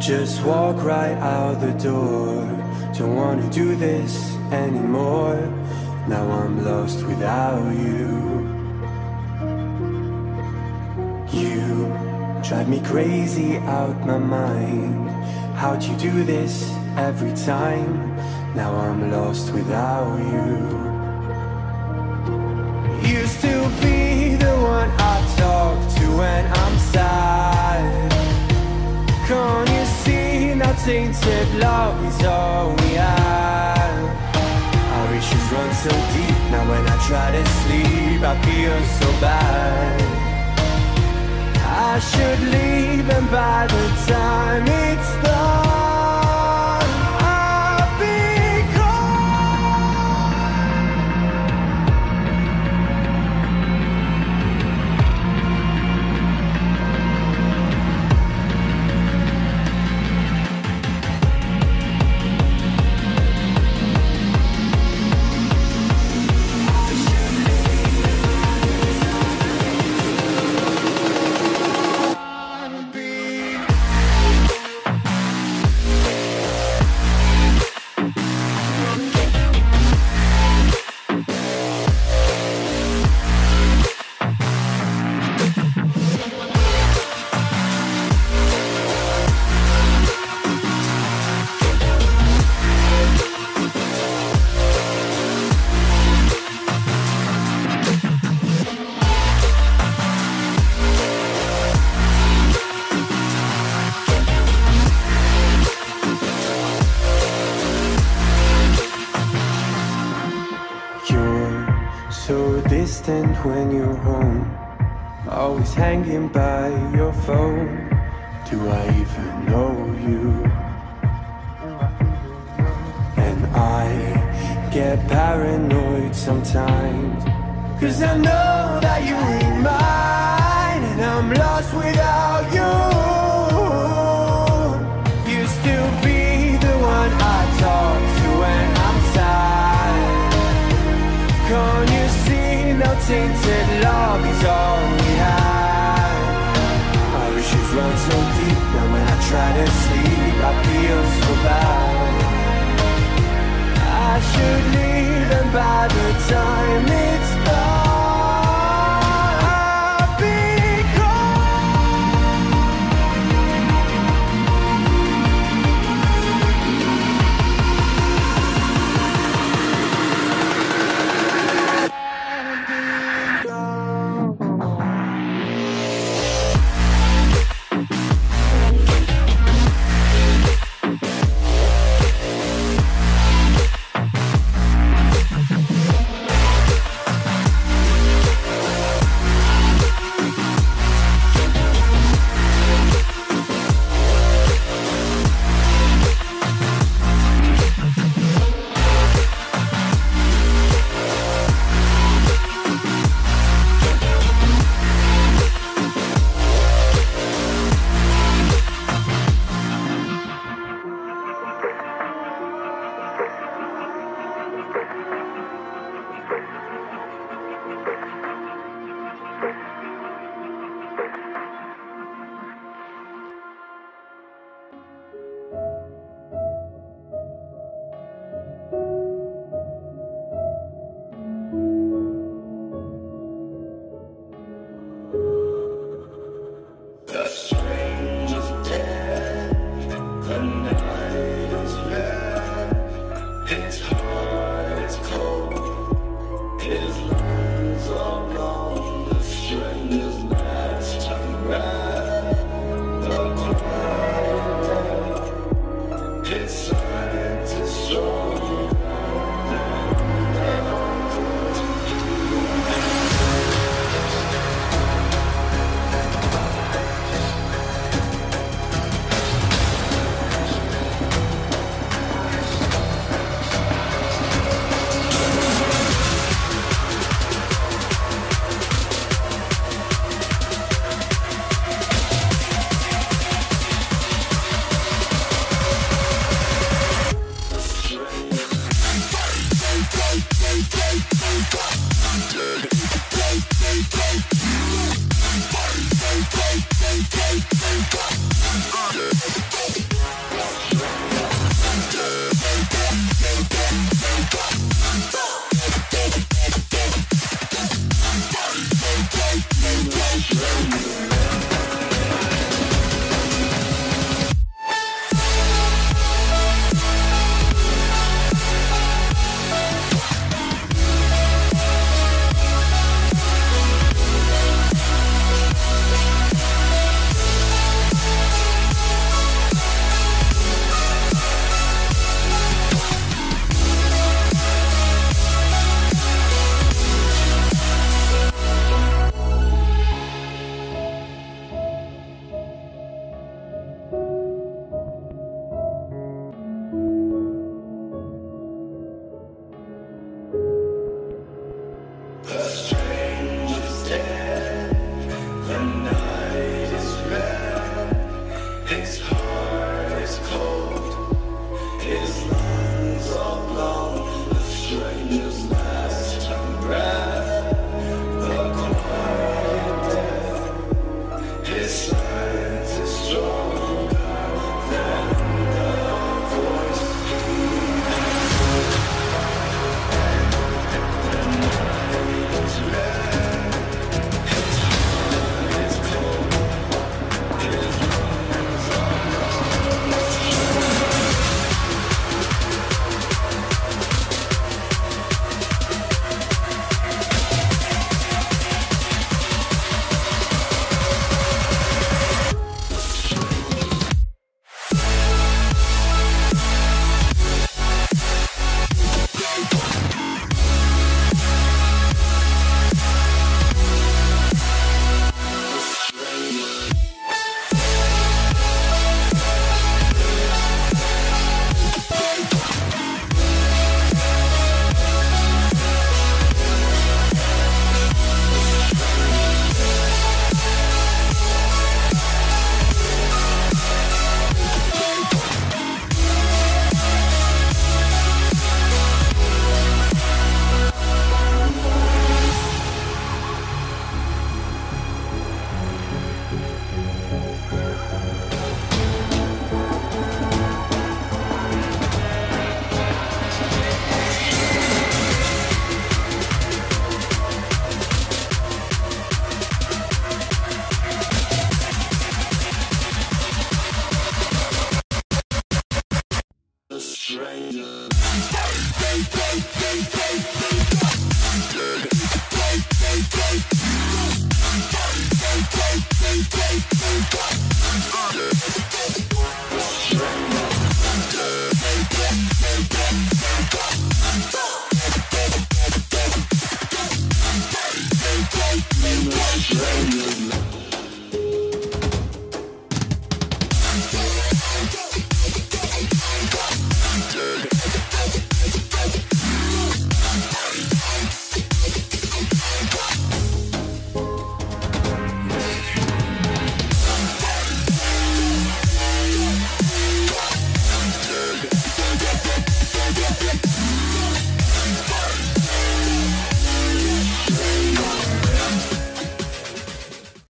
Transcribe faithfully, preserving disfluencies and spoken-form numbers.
just walk right out the door. Don't wanna do this anymore. Now I'm lost without you. You drive me crazy out my mind. How'd you do this every time? Now I'm lost without you. Used to be the one I talk to when I'm sad. Can't you see now tainted love is all we have? Our issues run so deep. Now when I try to sleep I feel so bad. I should leave, and by the time it's done I'll be when you're home, always hanging by your phone. Do I even know you? And I get paranoid sometimes, 'cause I know that you ain't mine, and I'm lost without you. Used to be the one I talk to when I'm sad. Can't you see now tainted love is all we have? Our issues run so deep. Now when I try to sleep I feel so bad. I should leave, and by the time it's done I'll be Go, go, go, go, go. Radio.